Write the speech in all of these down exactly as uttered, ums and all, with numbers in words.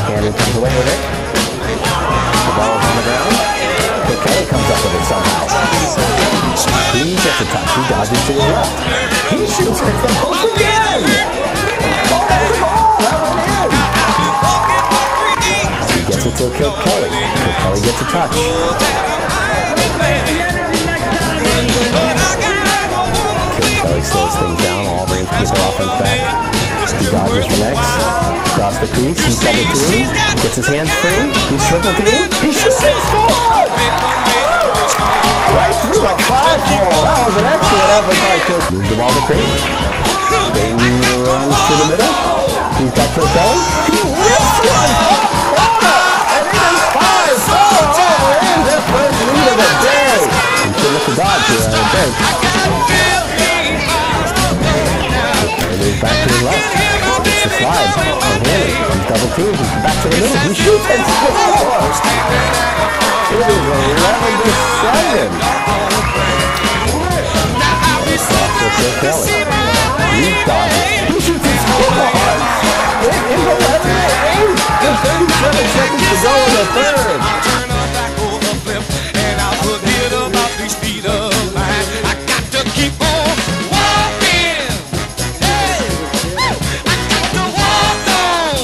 Left-handed comes away with it. The ball is on the ground. Kilkelly comes up with it somehow. He gets a touch. He dodges to the left. He shoots it from post again. Oh, that's the ball. That went in. He gets it to Kilkelly. Kilkelly gets a touch. Kilkelly slows things down. Auburn's keep their offense back. He dodges the next. Across the crease. He's double two. Gets his hands free. He's triple two. He shoots it. Scores! Right through like five four. That was an excellent effort by Kilkelly. Moves the ball to crease. Then runs to the middle. He's got Kilkelly. He rips one. And it is five four. Oh, in the first lead of the day. He should look to dodge here, I think. And he's back to the left. It's the slide. One-handed. He's double teamed. He's back to the middle. He shoots and scores. It is eleven to seven. Kilkelly. He dodges. He shoots and scores. It is eleven to eight. With thirty-seven seconds to go in the third. I got to keep on walking. Hey, I got to walk on.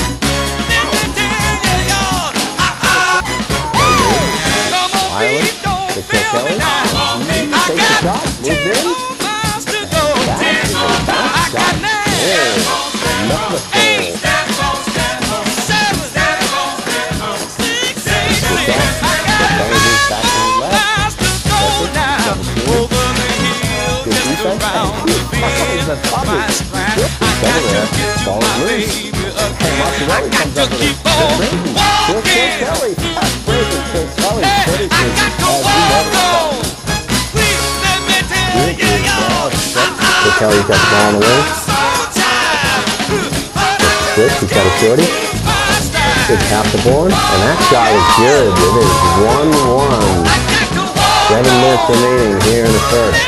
Ireland, to Kilkelly. Takes a shot, moves in. Back to the bounce shot. Oh, not the full. The top is over there. Ball is loose. And Martinelli comes up with a good breaking. Here's Kilkelly. Fast breaking. Kilkelly finishes as we know it. Kilkelly's got the ball on the wing. Switch. He's got a shorty. Good tap the board. And that shot is good. It is one one. Seven minutes remaining here in the first.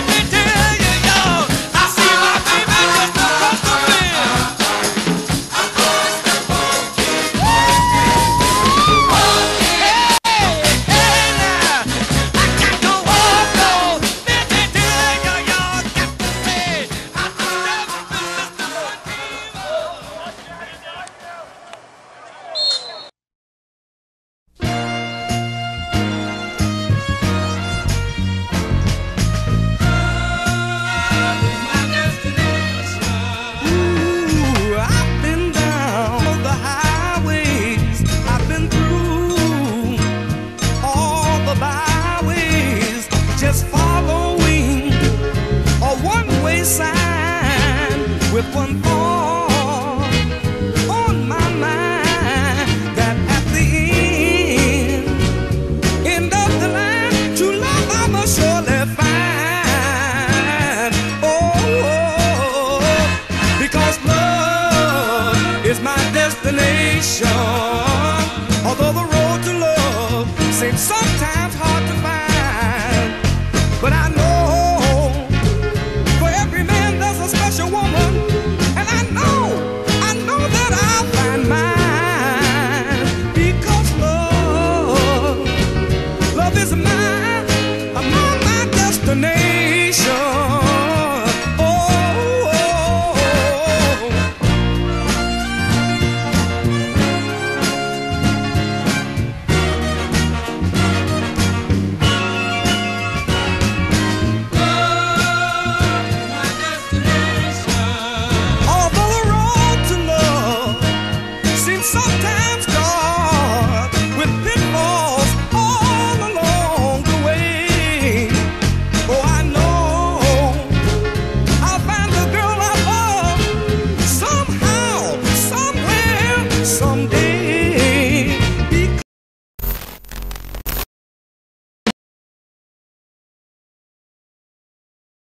With one thought on my mind, that at the end, end of the line, true love I must surely find. Oh, because love is my destination. Although the road to love seems so